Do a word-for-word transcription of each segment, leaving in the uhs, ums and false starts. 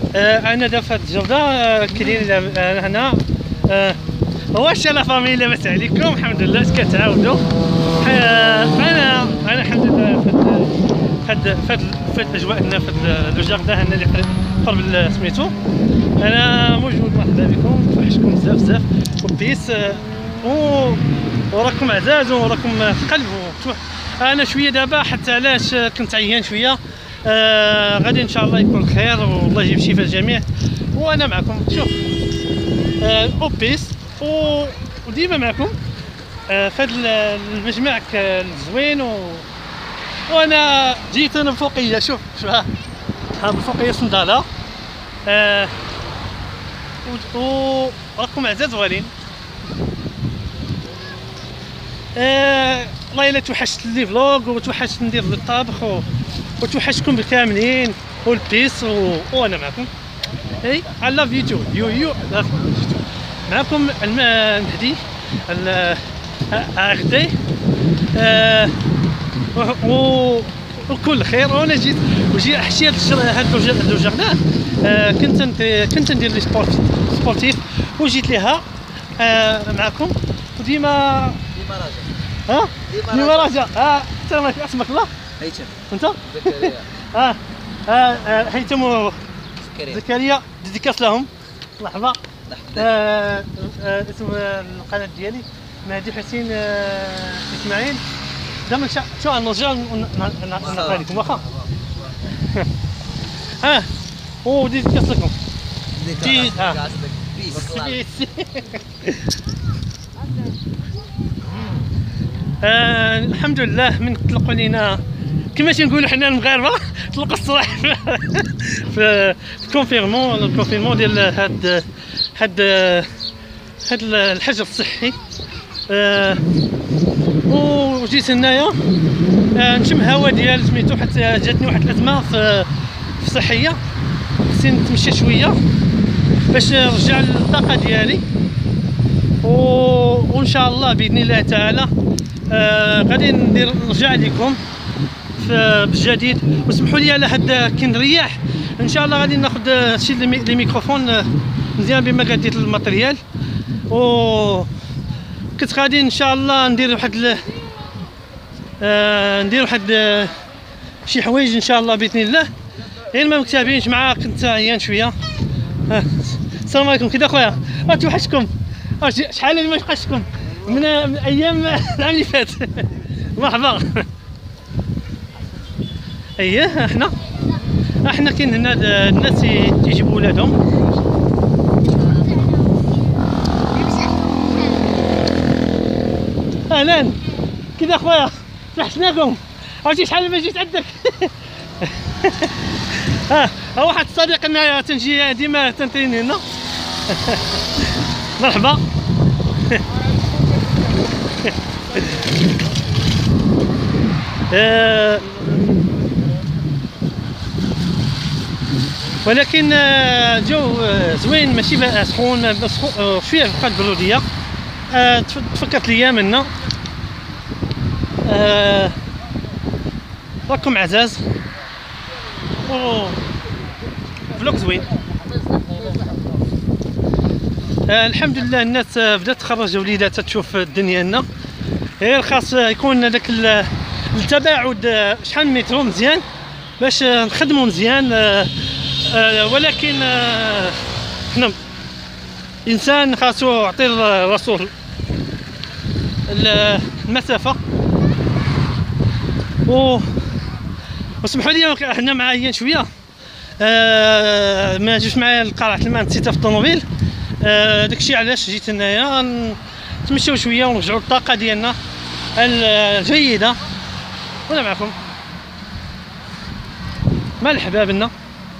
آه انا دابا في هاد الجوده آه كاينين آه هنا آه واش لا فامي لاباس عليكم؟ الحمد لله. اش كتعاودوا؟ آه انا انا الحمد لله فهاد فهاد فهاد الاجواء هنا فهاد لو جاردان هنا اللي قرب سميتو. انا موجود، مرحبا بكم، توحشكم بزاف بزاف وبيس آه و وراكم عزاز وراكم في قلب. انا شويه دابا حتى علاش كنت عيان شويه. آه غادي ان شاء الله يكون خير والله يجيب شفاء الجميع وانا معكم. شوف آه اوبيس وديما معكم آه في هذا المجمع الزوين و... وانا جيت انا بفوقيه. شوف شوف ها بفوقيه صنداله آه وراكم عزاز غالين. آه والله الا توحشت لي فلوغ وتوحشت ندير الطبخ و... وتوحشكم بالكاملين والبيس و... وانا معكم. اي اي لاف يو تو يو يو معكم المهدي اغدي آه و وكل خير. وانا جيت وجي حشيت هاد لو جاردان آه كنت كنت ندير لي سبورت سبورتيف وجيت ليها آه معكم وديما ديما راجع. ها ديما راجع. اه انت اسمك الله؟ هيثم. انت؟ زكريا. اه اه هيثم زكريا. زكريا ديديكاس لهم. مرحبا. آه آه اسم القناه ديالي مهدي حسين آه اسماعيل. دابا شو غنرجع نعطي لكم واخا. اه وديديكاس لكم. ديديكاس اه لك. بيس. آه الحمد لله من طلقوا لينا كما تنقولوا حنا المغاربه طلقوا الصراح في في الكونفيرمون الكونفيرمون ديال هاد هاد هاد الحجر الصحي. آه وجيت هنايا آه نشم هوا ديال سميتو حتى جاتني واحد الازمه في في صحيه. خصني نتمشى شويه باش نرجع للطاقه ديالي و... وان شاء الله باذن الله تعالى آه غادي ندير نرجع لكم بالجديد. وسمحوا لي على هاد كي نريح ان شاء الله غادي ناخذ شي لي ميكروفون مزيان بما قديت الماتريال و كنت غادي ان شاء الله ندير واحد ل... آه ندير واحد آه شي حوايج ان شاء الله باذن الله غير ما مكتابينش معاه. كنت عيان شويه. آه. السلام عليكم كي اخويا توحشكم. شحال اللي ما توحشكم من, من ايام العام اللي فات. مرحبا. اييه احنا احنا كاين هنا الناس تيجيبوا ولادهم. اهلا كي اخويا توحشناكم. عرفتي شحال ما جيت عندك. ها ها واحد الصديق معايا تنجي ديما تنتريني هنا. مرحبا. آه ولكن جو زوين ماشي سخون شويه بقات بروديه. آه تفكرت ليا منا آه راكم عزاز و فلوق زوين. آه الحمد لله الناس بدات تخرج وليداتها تشوف الدنيا هنا. غير خاص يكون هذاك التباعد شحال من متر مزيان باش نخدموا مزيان. آه آه ولكن آه حنا انسان خاصو يعطي الرسول المسافه و وسمحوا لي هنا معايا شويه. آه ما جوش معايا لقرعه الماء نسيتها في الطوموبيل. آه داكشي علاش جيت هنايا نتمشاو شويه ونرجعوا للطاقه ديالنا الجيده. وانا معكم مع الحبابنا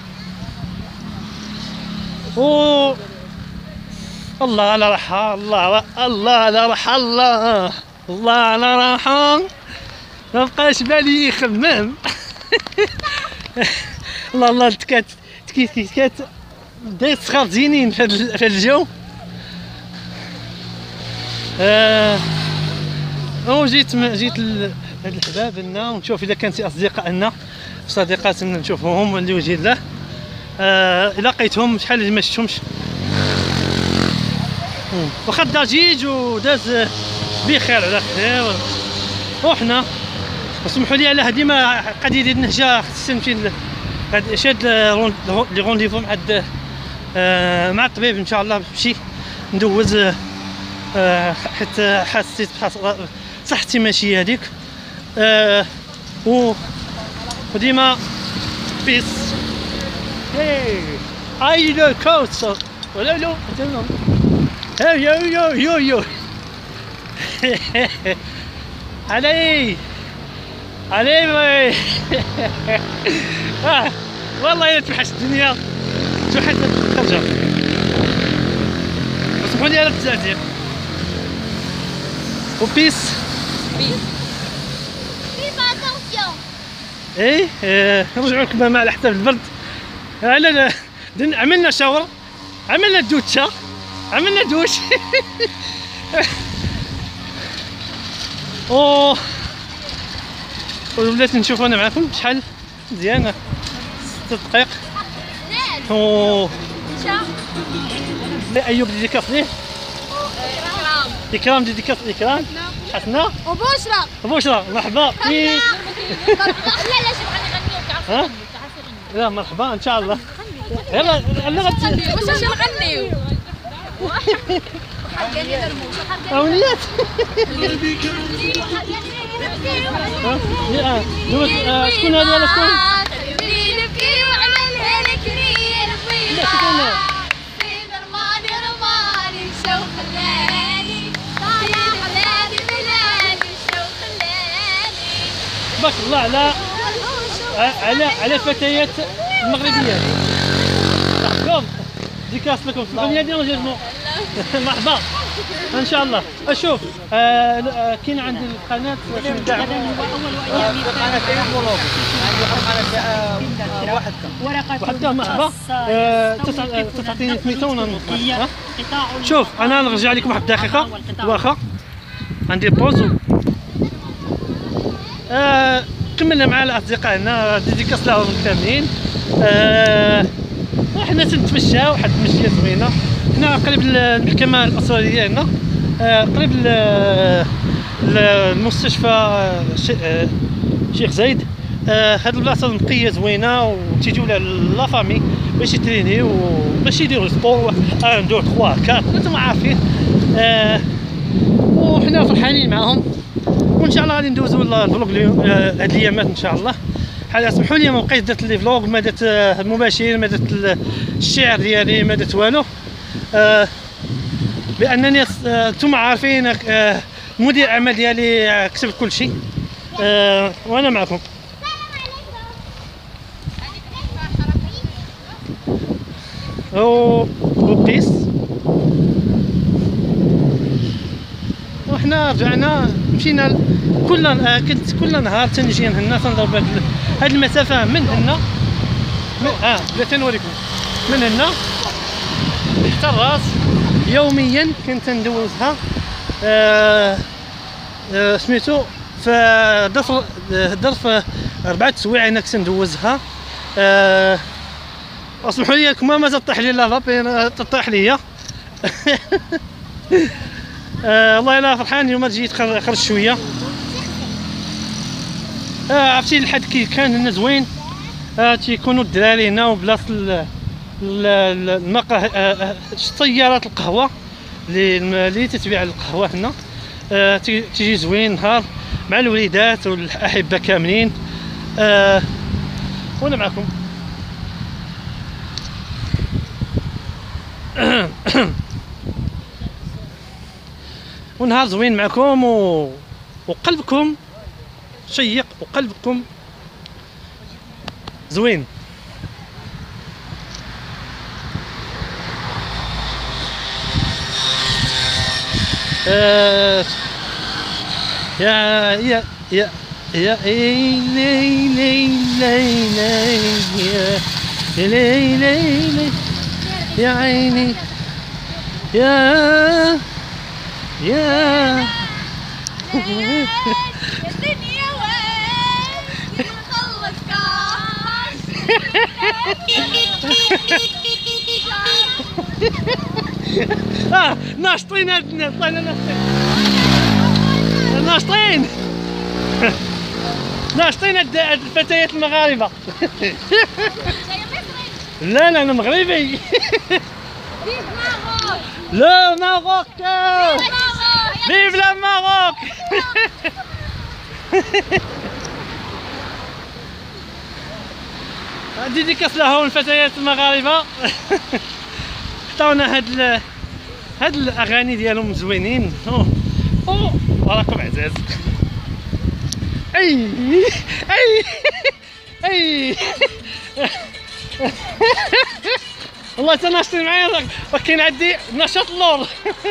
و الله على راحه. الله الله على راحه. الله الله على راحه. ما بقاش بالي خمام. الله الله تكات تكيت تكات بدات صخر زينين في هذا الجو. آه وجيت جيت لهاد الحباب لنا ونشوف اذا كان شي اصدقاء لنا صديقات نشوفوهم لوجه الله. آه لقيتهم شحال ما شفتهمش. واخا ضجيج وداز بخير على خير. وحنا اسمحوا لي على هذه ما غادي يدير نهجه خصني نمشي غادي شاد لي رونديفو مع آه مع الطبيب ان شاء الله نمشي ندوز آه حيت حسيت صحتي ماشي هذيك. آه و وديما بيس اي لو كوتس ولا لو هاي يو يو يو يو علي علي وي آه والله الا توحشت الدنيا توحشت الخرجه. اسمحوا لي على التعذيب. وبيس بيس اتونسيون. ايه نرجعوا لكم مع على حساب البرد. لا لا عملنا شاور عملنا دوتشا عملنا دوش. اوه ولات نشوف انا معكم شحال مزيانه ست دقائق. اوه لا ايوب ديديكاس ليه اكرام اكرام ديديكاس اكرام حسنا وبشرى بشرى مرحبا. لا لا شوف غني نغنيو. ها لا مرحبا ان شاء الله. يلا يلا غت واش نغنيو اوليات. شكون هذه ولا شكون؟ نبكي وعملها لك رير طويلة في درماني رماني شو خلاني طالع بلادي بلادي شو خلاني. تبارك الله على على على الفتيات المغربيات. مرحبا ديكاس لكم في الاغنيه ديال انجاجمون. مرحبا ان شاء الله. اشوف آه كاين عندي القناه تاع قناه عيد مولوك عندي واحد وحده مرحبا. تعطيني سميتو وننط. شوف انا نرجع لكم واحد الدقيقه واخا ندير بوز. آه كملنا مع الاصدقاء هنا ديديكاس لهم كاملين. آه حنا تنتمشاو واحد التمشيه زوينه. حنا قريب المحكمه الاسرائيليه هنا آه قريب المستشفى شيخ زايد. آه هاد البلاصه نقيه زوينه وتيجيو لها لا فامي باش يترينيو باش يديروا سبور واحد واحد اثنين ثلاثة أربعة انتم عارفين. آه وحنا فرحانين معاهم وان شاء الله غادي ندوزو الفلوق اليوم هاد الايامات ان شاء الله. حال اسمحوا لي ما بقيت درت لي فلوق ما درت المباشر ما درت الشعر ديالي ما درت والو. آه لانني انتم عارفين آه مدير اعمال ديالي كتب كل شيء. آه وانا معكم. او وقيس وحنا رجعنا مشينا كل آه كنت كل نهار تنجي هنا تنضرب هاد المسافه من هنا اه بغيت نوريكم من هنا حتى الراس يوميا كنت ندوزها. آه آه سميتو في ظرف ظرف اربعة سوايع انا كنت ندوزها. آه اسمحوا لي كما ما تطيح لي لافا تطيح ليا. آه والله الا فرحان اليوم جيت خرج شويه. آه عرفتي الحد كي كان هنا زوين. آه تيكونوا الدراري هنا وبلاصه المقهى آه سيارات القهوه اللي اللي تتبيع القهوه هنا. آه تيجي زوين نهار مع الوليدات والاحبه كاملين. آه وانا معكم. ونهار زوين معكم و... وقلبكم شيق وقلبكم زوين. آه يا يا يا يا لي لي لي لي يا لي لي لي يا عيني يا يا الدنيا وين نخلص كاش. ناشطين هاد الناس، طلعنا ناشطين ناشطين ناشطين هاد هاد الفتيات المغاربة. لا لا انا مغربي. لا ماروك، فيف لا ماروك. ديديكاس لهم الفتيات المغاربة. عطاونا هاد ال... هاد الاغاني ديالهم زوينين. اوه اوه راكم عزاز. اي اي اي والله تا ناشطين معايا، ولكن عندي نشاط اللور.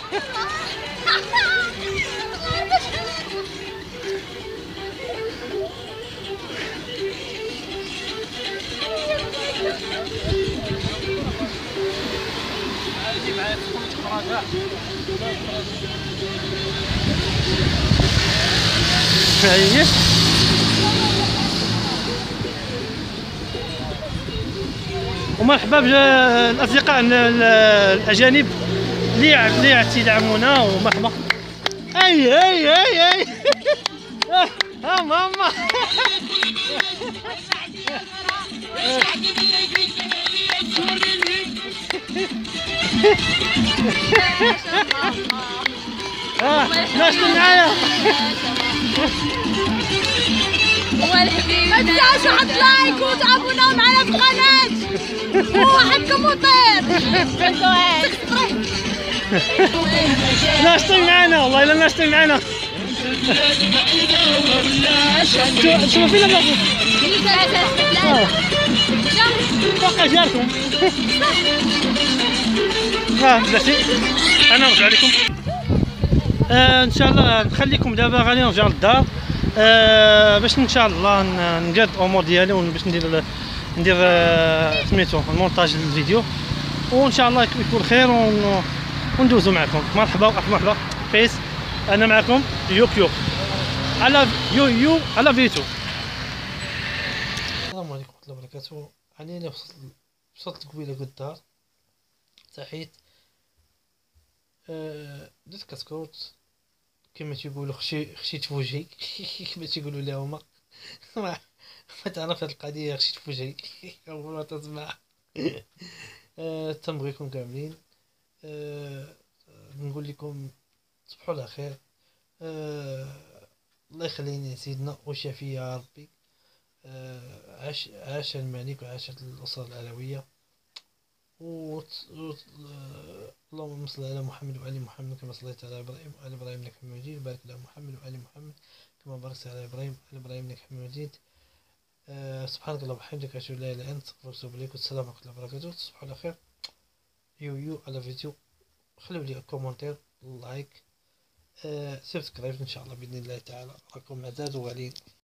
هاهي ومرحبا بالاصدقاء الاجانب اللي اللي تيدعمونا، ومرحبا. اي اي اي اي ها ماما. اه ناشطين معايا. هو الحبيب ما تنساوش واحد لايك وتابوناو معنا في القناة وواحد كومونتير. ناشطين معانا والله الا ناشطين معانا. شوفوا فينا بلاصتو باقا جاركم. ها بلاتي انا نرجع لكم. آه ان شاء الله نخليكم دابا، غادي نرجع للدار آه باش ان شاء الله نقاد الامور ديالي، وباش ندير ندير آه سميتو المونتاج للفيديو، وان شاء الله يكون خير وندوزو معكم. مرحبا مرحبا فيس، انا معكم يوك يوك على يو يو على فيتو. السلام عليكم ورحمه الله وبركاته. علينا وصلت وصلت قبيله قد الدار، صحيت أه درت كاسكوت كما تيقولوا، خشي خشيت في وجهي كما تيقولوا لي هما. ما تعرف هاد القضيه، خشيت في وجهي اول ما تسمع. أه تنبغيكم كاملين. أه نقول لكم تصبحوا على خير. أه الله يخليني سيدنا وشافي يا ربي. أه عاش عاش الملك وعاش الاسره العلويه. و اللهم صل على محمد وعلى محمد كما صليت على ابراهيم وعلى ابراهيم انك حميد مجيد. بارك على محمد وعلى محمد كما باركت على ابراهيم وعلى ابراهيم انك حميد مجيد. أه سبحانك اللهم وبحمدك اشهد ان لا اله الا انت استغفرك واتوب اليك. والسلام عليكم ورحمه الله وبركاته. تصبحوا على خير. يو يو على فيديو، خليو لي كومونتير لايك أه سبسكرايب ان شاء الله باذن الله تعالى. راكم عزاز وغاليين.